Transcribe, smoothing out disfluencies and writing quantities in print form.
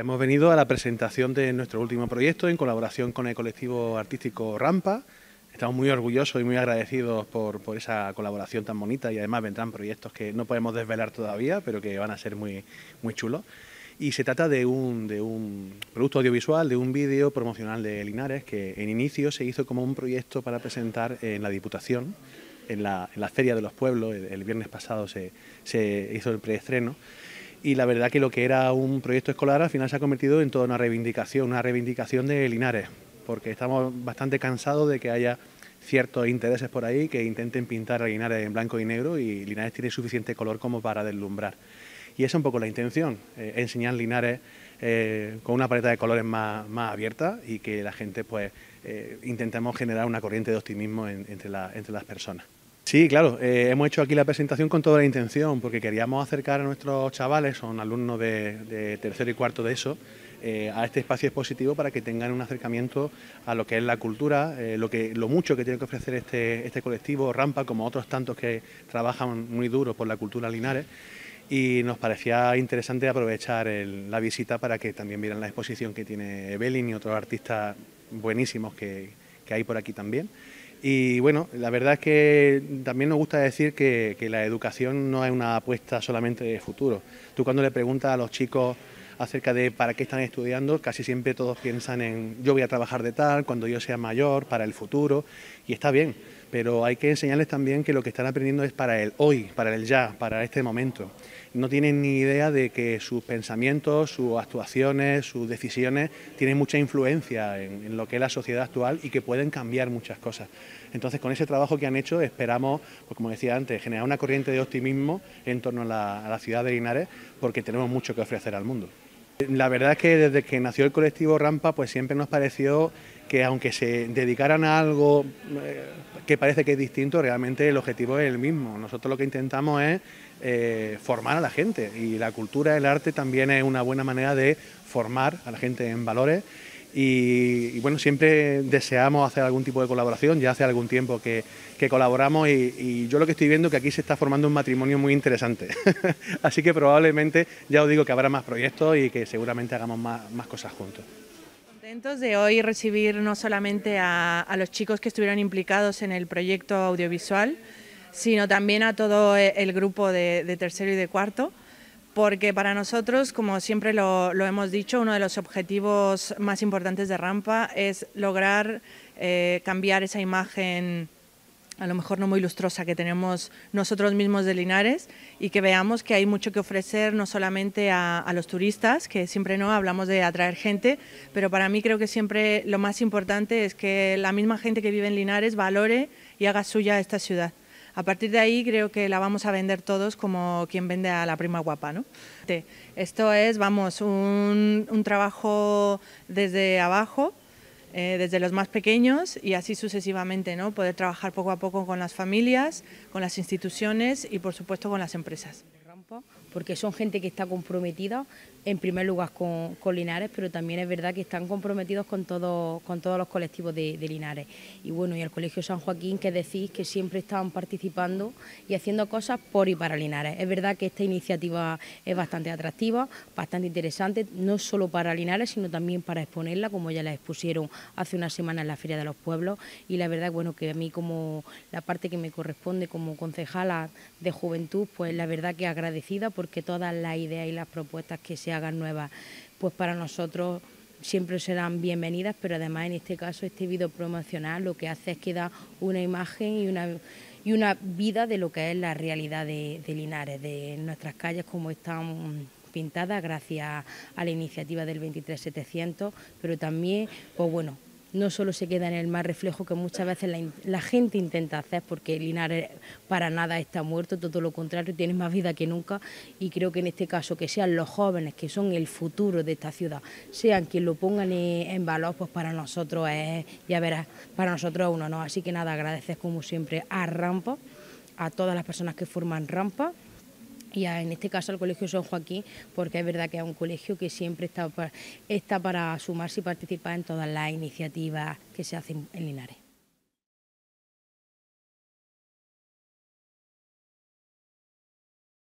Hemos venido a la presentación de nuestro último proyecto en colaboración con el colectivo artístico Rampa. Estamos muy orgullosos y muy agradecidos por esa colaboración tan bonita, y además vendrán proyectos que no podemos desvelar todavía, pero que van a ser muy chulos. Y se trata de un producto audiovisual, de un vídeo promocional de Linares, que en inicio se hizo como un proyecto para presentar en la Diputación, en la Feria de los Pueblos. El viernes pasado se hizo el preestreno. Y la verdad que lo que era un proyecto escolar al final se ha convertido en toda una reivindicación de Linares, porque estamos bastante cansados de que haya ciertos intereses por ahí que intenten pintar a Linares en blanco y negro, y Linares tiene suficiente color como para deslumbrar. Y esa es un poco la intención, enseñar Linares con una paleta de colores más abierta, y que la gente pues intentemos generar una corriente de optimismo entre las personas. Sí, claro, hemos hecho aquí la presentación con toda la intención, porque queríamos acercar a nuestros chavales, son alumnos de tercero y cuarto de ESO, a este espacio expositivo, para que tengan un acercamiento a lo que es la cultura, lo mucho que tiene que ofrecer este colectivo Rampa, como otros tantos que trabajan muy duro por la cultura Linares. Y nos parecía interesante aprovechar la visita para que también vieran la exposición que tiene Evelyn y otros artistas buenísimos que hay por aquí también. Y bueno, la verdad es que también nos gusta decir que la educación no es una apuesta solamente de futuro. Tú, cuando le preguntas a los chicos acerca de para qué están estudiando, casi siempre todos piensan en: yo voy a trabajar de tal, cuando yo sea mayor, para el futuro, y está bien, pero hay que enseñarles también que lo que están aprendiendo es para el hoy, para el ya, para este momento. No tienen ni idea de que sus pensamientos, sus actuaciones, sus decisiones tienen mucha influencia en lo que es la sociedad actual, y que pueden cambiar muchas cosas. Entonces, con ese trabajo que han hecho, esperamos, pues como decía antes, generar una corriente de optimismo en torno a la ciudad de Linares, porque tenemos mucho que ofrecer al mundo. La verdad es que desde que nació el colectivo Rampa, pues siempre nos pareció que, aunque se dedicaran a algo que parece que es distinto, realmente el objetivo es el mismo. Nosotros lo que intentamos es formar a la gente, y la cultura, el arte, también es una buena manera de formar a la gente en valores. Y bueno, siempre deseamos hacer algún tipo de colaboración. Ya hace algún tiempo que colaboramos, y yo lo que estoy viendo es que aquí se está formando un matrimonio muy interesante. Así que probablemente, ya os digo, que habrá más proyectos y que seguramente hagamos más cosas juntos. Contentos de hoy recibir no solamente a los chicos que estuvieron implicados en el proyecto audiovisual, sino también a todo el grupo de tercero y de cuarto, porque para nosotros, como siempre lo hemos dicho, uno de los objetivos más importantes de Rampa es lograr cambiar esa imagen, a lo mejor no muy lustrosa, que tenemos nosotros mismos de Linares, y que veamos que hay mucho que ofrecer, no solamente a los turistas, que siempre no hablamos de atraer gente, pero para mí creo que siempre lo más importante es que la misma gente que vive en Linares valore y haga suya esta ciudad. A partir de ahí creo que la vamos a vender todos como quien vende a la prima guapa, ¿no? Esto es, vamos, un trabajo desde abajo, desde los más pequeños, y así sucesivamente, ¿no? Poder trabajar poco a poco con las familias, con las instituciones y por supuesto con las empresas. Porque son gente que está comprometida en primer lugar con Linares, pero también es verdad que están comprometidos con todos los colectivos de Linares. Y bueno, y el Colegio San Joaquín, que decís que siempre están participando y haciendo cosas por y para Linares. Es verdad que esta iniciativa es bastante atractiva, bastante interesante, no solo para Linares, sino también para exponerla, como ya la expusieron hace una semana en la Feria de los Pueblos. Y la verdad, bueno, que a mí, como la parte que me corresponde como concejala de Juventud, pues la verdad que agradecida, porque todas las ideas y las propuestas que se hagan nuevas, pues para nosotros siempre serán bienvenidas, pero además en este caso este vídeo promocional lo que hace es que da una imagen y una vida de lo que es la realidad de Linares, de nuestras calles, como están pintadas gracias a la iniciativa del 23700, pero también, pues bueno, no solo se queda en el mal reflejo que muchas veces la gente intenta hacer, porque Linares para nada está muerto, todo lo contrario, tiene más vida que nunca, y creo que en este caso que sean los jóvenes, que son el futuro de esta ciudad, sean quien lo pongan en valor, pues para nosotros es, ya verás, para nosotros es un honor. Así que nada, agradecer como siempre a Rampa, a todas las personas que forman Rampa, y en este caso al Colegio San Joaquín, porque es verdad que es un colegio que siempre está para sumarse y participar en todas las iniciativas que se hacen en Linares.